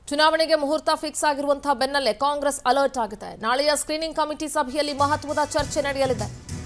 ಚುನಾವಣೆಗೆ ಮುಹೂರ್ತ ಫಿಕ್ಸ್ ಆಗಿರುವಂತಹ ಬೆನ್ನಲ್ಲೇ ಕಾಂಗ್ರೆಸ್ ಅಲರ್ಟ್ ಆಗಿದೆ. ನಾಳೆಯ ಸ್ಕ್ರೀನಿಂಗ್ ಕಮಿಟಿ ಸಭೆಯಲ್ಲಿ ಮಹತ್ವದ ಚರ್ಚೆ ನಡೆಯಲಿದೆ.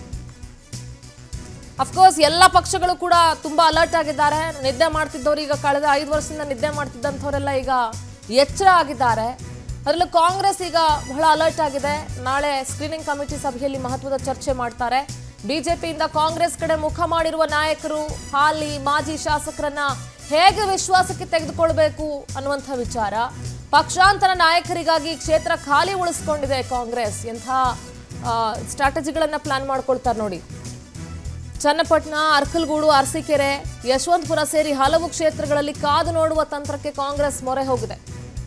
ಅಫ್ಕೋರ್ಸ್ ಎಲ್ಲ ಪಕ್ಷಗಳು ಕೂಡ ತುಂಬಾ ಅಲರ್ಟ್ ಆಗಿದ್ದಾರೆ. ನಿದ್ದೆ ಮಾಡ್ತಿದ್ದವರು ಈಗ ಕಳೆದ 5 ವರ್ಷದಿಂದ ನಿದ್ದೆ ಮಾಡ್ತಿದ್ದಂಥವರೆಲ್ಲ ಈಗ ಎಚ್ಚರ ಆಗಿದ್ದಾರೆ. ಅದರಲ್ಲೂ ಕಾಂಗ್ರೆಸ್ ಈಗ ಬಹಳ ಅಲರ್ಟ್ ಆಗಿದೆ. ನಾಳೆ ಸ್ಕ್ರೀನಿಂಗ್ ಕಮಿಟಿ ಸಭೆಯಲ್ಲಿ ಮಹತ್ವದ ಚರ್ಚೆ ಮಾಡ್ತಾರೆ. ಬಿಜೆಪಿಯಿಂದ ಕಾಂಗ್ರೆಸ್ ಕಡೆ ಮುಖ ಮಾಡಿರುವ ನಾಯಕರು ಹಾಲಿ ಮಾಜಿ ಶಾಸಕರನ್ನ ಹೇಗೆ ವಿಶ್ವಾಸಕ್ಕೆ ತೆಗೆದುಕೊಳ್ಳಬೇಕು ಅನ್ನುವಂಥ ವಿಚಾರ. ಪಕ್ಷಾಂತರ ನಾಯಕರಿಗಾಗಿ ಕ್ಷೇತ್ರ ಖಾಲಿ ಉಳಿಸ್ಕೊಂಡಿದೆ ಕಾಂಗ್ರೆಸ್. ಎಂಥ ಸ್ಟ್ರಾಟಜಿಗಳನ್ನ ಪ್ಲಾನ್ ಮಾಡ್ಕೊಳ್ತಾರೆ ನೋಡಿ. ಚನ್ನಪಟ್ಟಣ, ಅರ್ಕಲ್ಗೂಡು, ಅರಸೀಕೆರೆ, ಯಶವಂತಪುರ ಸೇರಿ ಹಲವು ಕ್ಷೇತ್ರಗಳಲ್ಲಿ ಕಾದು ನೋಡುವ ತಂತ್ರಕ್ಕೆ ಕಾಂಗ್ರೆಸ್ ಮೊರೆ ಹೋಗಿದೆ.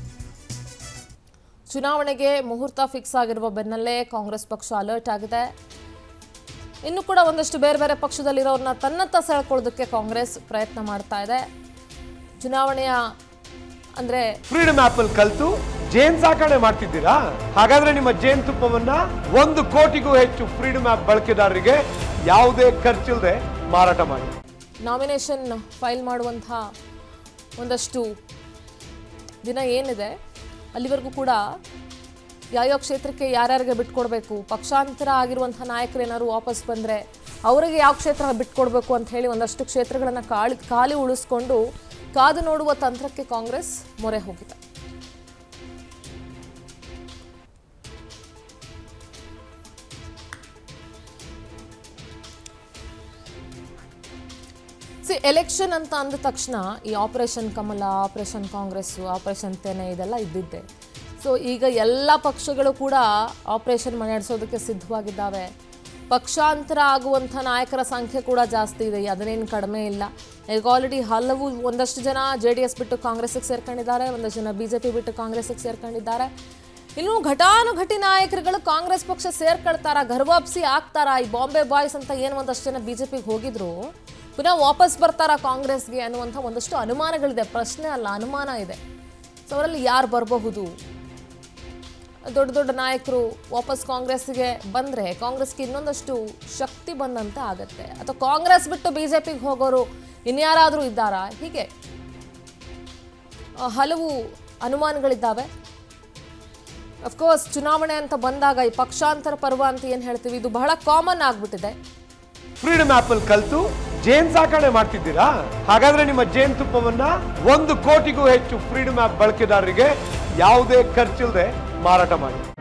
ಚುನಾವಣೆಗೆ ಮುಹೂರ್ತ ಫಿಕ್ಸ್ ಆಗಿರುವ ಬೆನ್ನಲ್ಲೇ ಕಾಂಗ್ರೆಸ್ ಪಕ್ಷ ಅಲರ್ಟ್ ಆಗಿದೆ. ಇನ್ನು ಕೂಡ ಒಂದಷ್ಟು ಬೇರೆ ಬೇರೆ ಪಕ್ಷದಲ್ಲಿರೋರನ್ನ ತನ್ನತ್ತ ಸೆಳೆಕೊಳ್ಳೋದಕ್ಕೆ ಕಾಂಗ್ರೆಸ್ ಪ್ರಯತ್ನ ಮಾಡ್ತಾ ಇದೆ. ಚುನಾವಣೆಯ ಅಂದ್ರೆ ಫ್ರೀಡಮ್ ಆಪ್ ಅಲ್ಲಿ ಕಲ್ತು ಜೇನ್ ಸಾಕಣೆ ಮಾಡ್ತಿದ್ದೀರಾ? ಹಾಗಾದ್ರೆ ನಿಮ್ಮ ಜೇನ್ ತುಪ್ಪವನ್ನ 1 ಕೋಟಿಗೂ ಹೆಚ್ಚು ಫ್ರೀಡಮ್ ಆಪ್ ಬಳಕೆದಾರರಿಗೆ ಯಾವುದೇ ಖರ್ಚಿಲ್ಲದೆ ಮಾರಾಟ ಮಾಡಿ. ನಾಮಿನೇಷನ್ ಫೈಲ್ ಮಾಡುವಂತಹ ಒಂದಷ್ಟು ದಿನ ಏನಿದೆ ಅಲ್ಲಿವರೆಗೂ ಕೂಡ ಯಾವ ಕ್ಷೇತ್ರಕ್ಕೆ ಯಾರ್ಯಾರಿಗೆ ಬಿಟ್ಕೊಡ್ಬೇಕು, ಪಕ್ಷಾಂತರ ಆಗಿರುವಂತಹ ನಾಯಕರು ಏನಾದ್ರು ವಾಪಸ್ ಬಂದರೆ ಅವರಿಗೆ ಯಾವ ಕ್ಷೇತ್ರ ಬಿಟ್ಕೊಡ್ಬೇಕು ಅಂತ ಹೇಳಿ ಒಂದಷ್ಟು ಕ್ಷೇತ್ರಗಳನ್ನು ಖಾಲಿ ಉಳಿಸ್ಕೊಂಡು ಕಾದು ನೋಡುವ ತಂತ್ರಕ್ಕೆ ಕಾಂಗ್ರೆಸ್ ಮೊರೆ ಹೋಗಿದೆ. ಎಲೆಕ್ಷನ್ ಅಂತ ಅಂದ ತಕ್ಷಣ ಈ operation Kamala, operation Congress, operation ತೆನೆ ಇದೆಲ್ಲ ಇದ್ದಿದ್ದೆ. ಸೊ ಈಗ ಎಲ್ಲ ಪಕ್ಷಗಳು ಕೂಡ ಆಪರೇಷನ್ ನಡೆಸೋದಕ್ಕೆ ಸಿದ್ಧವಾಗಿದ್ದಾವೆ. ಪಕ್ಷಾಂತರ ಆಗುವಂಥ ನಾಯಕರ ಸಂಖ್ಯೆ ಕೂಡ ಜಾಸ್ತಿ ಇದೆ, ಅದನ್ನೇನು ಕಡಿಮೆ ಇಲ್ಲ. ಈಗ ಆಲ್ರೆಡಿ ಒಂದಷ್ಟು ಜನ JDS ಬಿಟ್ಟು ಕಾಂಗ್ರೆಸ್ಗೆ ಸೇರ್ಕೊಂಡಿದ್ದಾರೆ, ಒಂದಷ್ಟು ಜನ BJP ಬಿಟ್ಟು ಕಾಂಗ್ರೆಸ್ಗೆ ಸೇರ್ಕೊಂಡಿದ್ದಾರೆ. ಇನ್ನು ಘಟಾನುಘಟಿ ನಾಯಕರುಗಳು ಕಾಂಗ್ರೆಸ್ ಪಕ್ಷ ಸೇರ್ಕೊಳ್ತಾರ, ಗರ್ವಾಪ್ಸಿ ಆಗ್ತಾರ. ಈ ಬಾಂಬೆ ಬಾಯ್ಸ್ ಅಂತ ಏನು ಒಂದಷ್ಟು ಜನ BJPಗೆ ಹೋಗಿದ್ರು ಪುನಃ ವಾಪಸ್ ಬರ್ತಾರ ಕಾಂಗ್ರೆಸ್ಗೆ ಅನ್ನುವಂಥ ಒಂದಷ್ಟು ಅನುಮಾನಗಳಿದೆ. ಪ್ರಶ್ನೆ ಅಲ್ಲ, ಅನುಮಾನ ಇದೆ. ಸೊ ಅವರಲ್ಲಿ ಯಾರು ಬರಬಹುದು? ದೊಡ್ಡ ದೊಡ್ಡ ನಾಯಕರು ವಾಪಸ್ ಕಾಂಗ್ರೆಸ್ಗೆ ಬಂದರೆ ಕಾಂಗ್ರೆಸ್ಗೆ ಇನ್ನೊಂದಷ್ಟು ಶಕ್ತಿ ಬಂದಂತೆ ಆಗತ್ತೆ. ಅಥವಾ ಕಾಂಗ್ರೆಸ್ ಬಿಟ್ಟು BJPಗೆ ಹೋಗೋರು ಇನ್ಯಾರಾದರೂ ಇದ್ದಾರಾ? ಹೀಗೆ ಹಲವು ಅನುಮಾನಗಳಿದ್ದಾವೆ. ಅಫ್ಕೋರ್ಸ್ ಚುನಾವಣೆ ಅಂತ ಬಂದಾಗ ಈ ಪಕ್ಷಾಂತರ ಪರ್ವ ಅಂತ ಏನು ಹೇಳ್ತೀವಿ, ಇದು ಬಹಳ ಕಾಮನ್ ಆಗ್ಬಿಟ್ಟಿದೆ. ಫ್ರೀಡಮ್ ಆಪ್ ಅಲ್ಲಿ ಕಲ್ತು ಜೇನ್ ಸಾಕಣೆ ಮಾಡ್ತಿದ್ದೀರಾ? ಹಾಗಾದ್ರೆ ನಿಮ್ಮ ಜೇನ್ ತುಪ್ಪವನ್ನ 1 ಕೋಟಿಗೂ ಹೆಚ್ಚು ಫ್ರೀಡಮ್ ಆಪ್ ಬಳಕೆದಾರರಿಗೆ ಯಾವುದೇ ಖರ್ಚಿಲ್ಲದೆ ಮಾರಾಟ ಮಾಡಿ.